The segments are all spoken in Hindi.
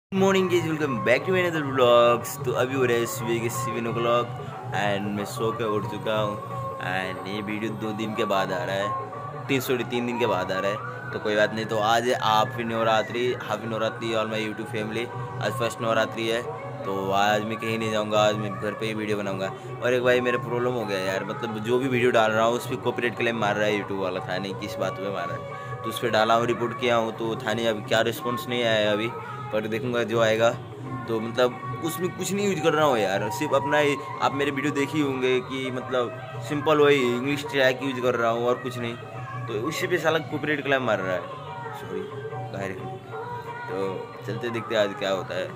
Morning guys, welcome back to my another vlogs. तो अभी हो रहा है सुबह के 7 o'clock एंड मैं सो के उठ चुका हूँ। एंड ये वीडियो 2 दिन के बाद आ रहा है, 3 दिन के बाद आ रहा है। तो कोई बात नहीं। तो आज है happy Navratri all my YouTube family. आज फर्स्ट नवरात्रि है, तो आज मैं कहीं नहीं जाऊँगा। आज मैं घर पे ही वीडियो बनाऊँगा। और एक भाई मेरा प्रॉब्लम हो गया यार, मतलब जो भी वीडियो डाल रहा हूँ उस पर कॉपीराइट क्लेम मार रहा है यूट्यूब वाला। था नहीं किस बात पे मार रहा है, तो उस पर डाला हूँ, रिपोर्ट किया हूँ। तो था नहीं, अभी क्या रिस्पॉन्स नहीं आया है अभी, पर देखूंगा जो आएगा। तो मतलब उसमें कुछ नहीं यूज कर रहा हूँ यार, सिर्फ अपना ही। आप मेरे वीडियो देखे ही होंगे कि मतलब सिंपल वही इंग्लिश ट्रैक यूज कर रहा हूँ और कुछ नहीं। तो उसी पे साला कॉपीराइट क्लेम मार रहा है, सॉरी गायर। तो चलते देखते आज क्या होता है।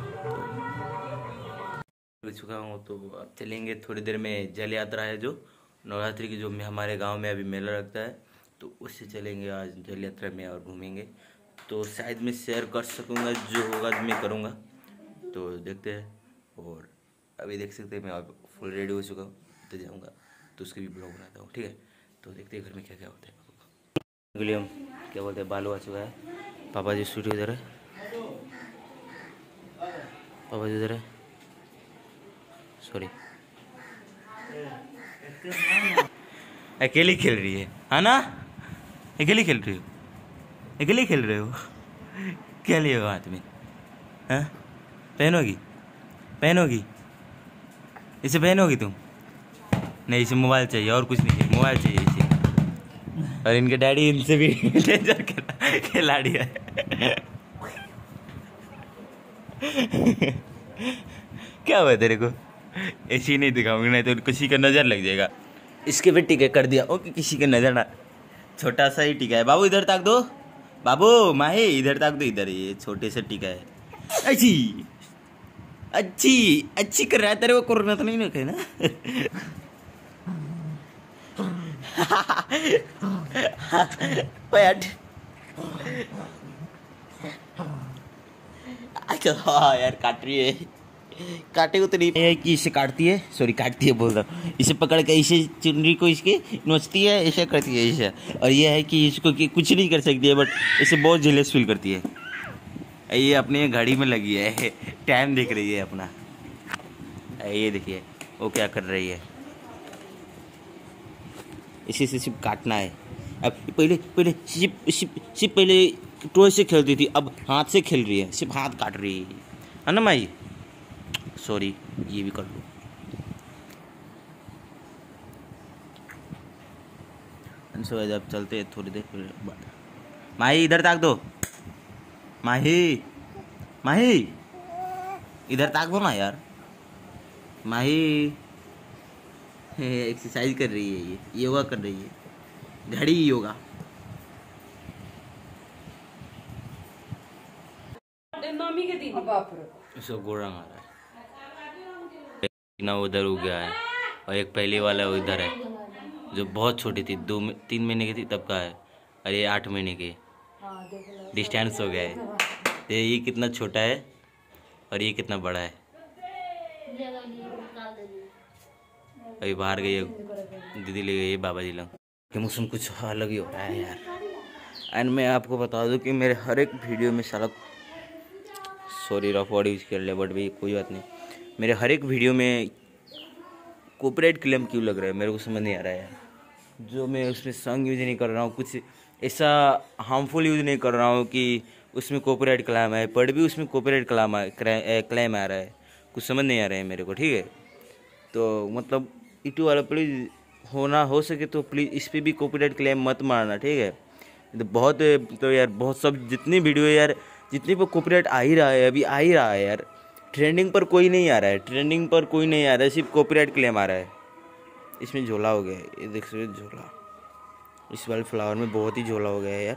तो चुका हूँ, तो अब चलेंगे थोड़ी देर में। जल यात्रा है जो नवरात्रि की, जो में हमारे गांव में अभी मेला लगता है, तो उससे चलेंगे आज जल यात्रा में और घूमेंगे। तो शायद मैं शेयर कर सकूँगा, जो होगा मैं करूँगा। तो देखते हैं। और अभी देख सकते हैं मैं अब फुल रेडी हो चुका हूँ, तो जाऊँगा तो उसके भी ब्लॉग बनाता हूँ, ठीक है। तो देखते हैं घर में क्या क्या होता है। अगले हम क्या बोलते हैं, बालू आ चुका है। पापा जी स्टूडियो इधर है, पापा जी इधर है, सॉरी। अकेली खेल रही है ना? अकेली खेल रही हो, अकेले खेल रहे हो? क्या लिए हो हाथ में? हाँ, पहनोगी, पहनोगी, इसे पहनोगी तुम? नहीं, इसे मोबाइल चाहिए और कुछ नहीं चाहिए, मोबाइल चाहिए इसे। और इनके डैडी इनसे भी डेंजर खिलाड़ी है। क्या हुआ तेरे को? ऐसी नहीं दिखाऊंगी, नहीं तो किसी का नजर लग जाएगा। इसके भी टीके कर दिया ओके, किसी का नजर ना। छोटा सा ही टीका है बाबू, इधर ताक दो। बाबू माही इधर ताक दो, इधर ये छोटे से टीका है। अच्छी अच्छी अच्छी कर रहा है, तेरे को कोरोना तो नहीं रखे ना? बैठ। हाँ यार, काट रही है। काटेगा तो नहीं है कि इसे काटती है, सॉरी काटती है बोल रहा हूँ। इसे पकड़ के इसे चुनरी को इसके नोचती है, ऐसे करती है इसे। और ये है कि इसको कि कुछ नहीं कर सकती है, बट इसे बहुत जेलस फील करती है। ये अपने घड़ी में लगी है, टाइम देख रही है अपना। ये देखिए वो क्या कर रही है। इसी से सिर्फ काटना है। अब पहले पहले सिर्फ पहले टॉय से खेलती थी, अब हाथ से खेल रही है, सिर्फ हाथ काट रही है ना माई? सॉरी, ये भी कर लो। जब चलते हैं थोड़ी देर फिर। माही इधर ताक दो, माही माही इधर ताक दो ना यार। माही एक्सरसाइज कर रही है, ये योगा कर रही है, घड़ी योगा। इसको गोरा आ रहा है ना, उधर हो गया है। और एक पहले वाला उधर है, जो बहुत छोटी थी, 3 महीने की थी तब का है। और ये 8 महीने की। डिस्टेंस हो गया है। तो ये कितना छोटा है और ये कितना बड़ा है। अभी बाहर गई है, दीदी ले गई है बाबा जी लोग। कि मौसम कुछ अलग ही हो रहा है यार। एंड मैं आपको बता दूं कि मेरे हर एक वीडियो में साला, सॉरी रफ वर्ड यूज कर लिया, बट भाई कोई बात नहीं। मेरे हर एक वीडियो में कॉपीराइट क्लेम क्यों लग रहा है, मेरे को समझ नहीं आ रहा है यार। जो मैं उसमें सॉन्ग यूज नहीं कर रहा हूँ, कुछ ऐसा हार्मफुल यूज नहीं कर रहा हूँ कि उसमें कॉपीराइट क्लेम है, पर भी उसमें कॉपीराइट क्लेम आ रहा है। कुछ समझ नहीं आ रहा है मेरे को, ठीक है। तो मतलब यूट्यूब वाला प्लीज़, होना हो सके तो प्लीज़ इस पर भी कॉपीराइट क्लेम मत मारना, ठीक है। तो बहुत, तो यार बहुत सब जितनी वीडियो यार, जितनी पर कॉपीराइट आ ही रहा है, अभी आ ही रहा है यार। ट्रेंडिंग पर कोई नहीं आ रहा है, ट्रेंडिंग पर कोई नहीं आ रहा है, सिर्फ कॉपीराइट क्लेम आ रहा है। इसमें झोला हो गया है, ये देख सकते हो झोला। इस वाले फ्लावर में बहुत ही झोला हो गया है यार।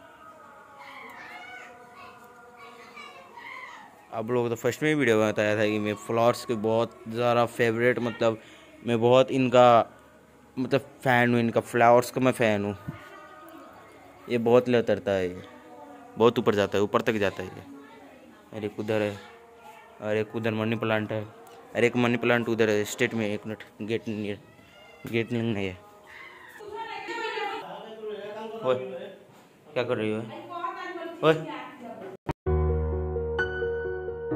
आप लोग तो फर्स्ट में ही वीडियो में बताया था कि मैं फ्लावर्स के बहुत ज़्यादा फेवरेट, मतलब मैं बहुत इनका मतलब फ़ैन हूँ, इनका फ्लावर्स का मैं फ़ैन हूँ। ये बहुत ले उतरता है, ये बहुत ऊपर जाता है, ऊपर तक जाता है ये। अरे उधर है, अरे उधर मनी प्लांट है, अरे एक मनी प्लांट उधर है स्टेट में। एक मिनट, गेट नहीं है। ओए क्या कर रही हो? ओए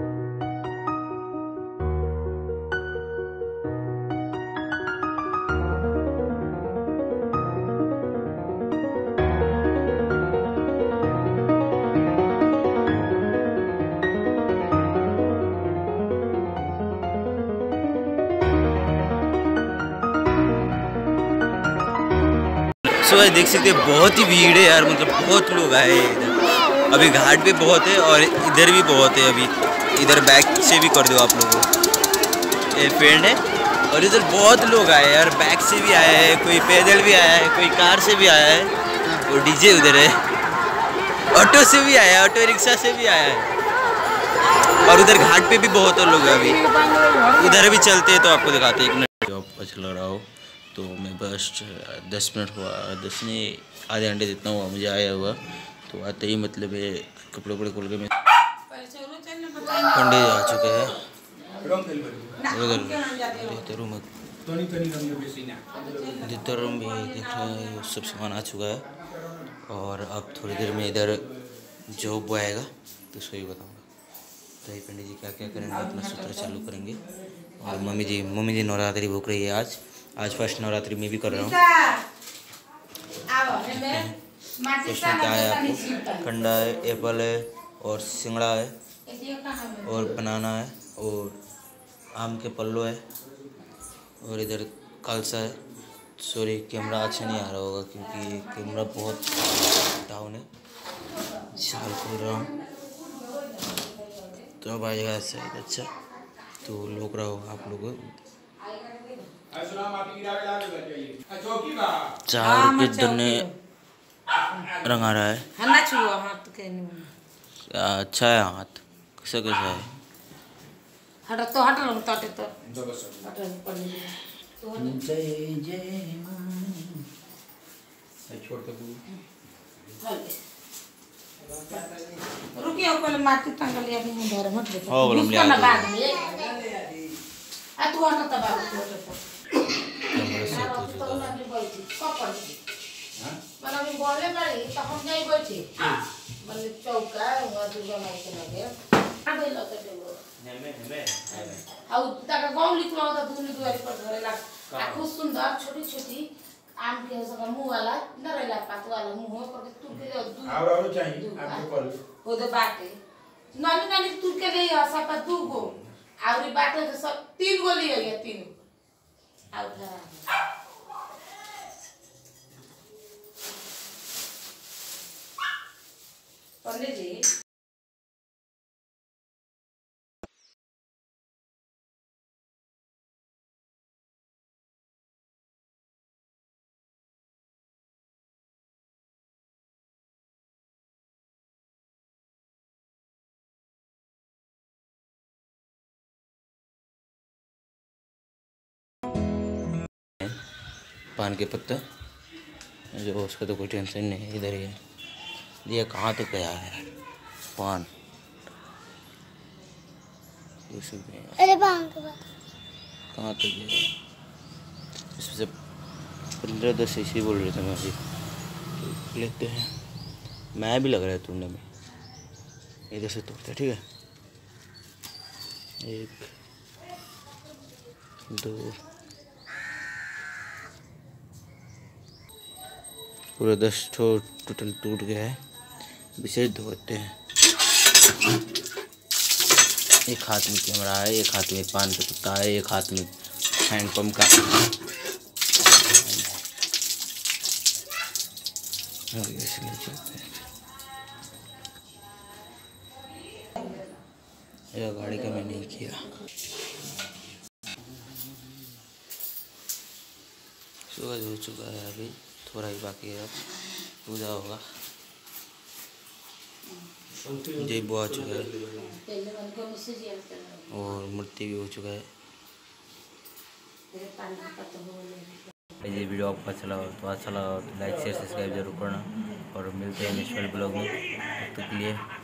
भाई देख सकते हैं बहुत ही भीड़ है यार, मतलब बहुत लोग आए हैं इधर। अभी घाट पे बहुत है और इधर भी बहुत है। अभी इधर बैक से भी कर दो आप लोगों को, ये फ्रेंड है। और इधर बहुत लोग आए यार, बैक से भी आया है, कोई पैदल भी आया है, कोई कार से भी आया है, और डीजे उधर है, ऑटो से भी आया है, ऑटो रिक्शा से भी आया है। और उधर घाट पे भी बहुत लोग हैं। अभी उधर भी चलते हैं तो आपको दिखाते हैं। एक मिनट जॉब अच्छा लग रहा हो तो मैं बस 10 मिनट हुआ, 10 नहीं आधे घंटे जितना हुआ मुझे आया हुआ। तो आते ही मतलब ये कपड़े वपड़े खोल के मैं पंडित आ चुके हैं उधर रूम में देख रहे हैं, सब सामान आ चुका है। और अब थोड़ी देर में इधर जॉब आएगा तो सही बताऊँगा। तो ये पंडित जी क्या क्या करेंगे, अपना सूत्र चालू करेंगे। और मम्मी जी नवरात्रि भूख रही है आज फर्स्ट नवरात्रि में भी कर रहा हूँ। इसमें क्या है आपको, ठंडा है, एप्पल है और सिंगड़ा है और बनाना है और आम के पल्लो है और इधर कलसा है। सॉरी कैमरा अच्छा नहीं आ रहा होगा क्योंकि कैमरा बहुत डाउन है। शाल खोल रहा हूँ तो अब आएगा शायद। अच्छा तो लोग रहो आप लोग। चार के दने रंग आ रहा है। अच्छा है हाथ, कैसा कैसा है? रुकिए पहले माटी टांगल या नहीं घर मत देखो हां बोलम लिया बाद में आ तू हट तब कैमरा सेट हो चुका है। हां मतलब हम बोले बड़ी तो हम नहीं बैठे मतलब चौका हुआ दुर्गा माई के लगे आ गई लगे देबो नेमे आउ तक गांव लिखलो तो दूनी दुआरी पर घरे ला खूब सुंदर छोटी छोटी आम के सका मुंह वाला न रहला पात वाला मुंह पर के तुर के दूध और चाहिए आपके कॉल हो दे बाटे नानी नानी तुर के ले आ सब दू गो और बाटे के सब 3 गो ले गया 3 आउ धरा पंडित जी पान के पत्ता जो उसका तो कोई टेंशन नहीं है, इधर ही है। ये कहाँ तक गया है यार पान? अरे पान कहाँ तक गया? इसमें से 15-10 ऐसे बोल रहे थे मैं अभी। तो लेते हैं, मैं भी लग रहा है तोड़ने में। इधर से तोड़ते ठीक है। 1 2 पूरे 10 ठो टोटल टूट गया है। विशेष धोते हैं। एक हाथ में कैमरा है, एक हाथ में पान का पत्ता है, एक हाथ में हैंडपम्प का यह गाड़ी का मैं नहीं किया। सूरज हो चुका है, अभी थोड़ा ही बाकी है, पूजा होगा। जय बुआ चुका है और मूर्ति भी हो चुका है। ये वीडियो आपको अच्छा लगा तो लाइक शेयर सब्सक्राइब जरूर करना और मिलते हैं नेक्स्ट ब्लॉग में। तब तक के लिए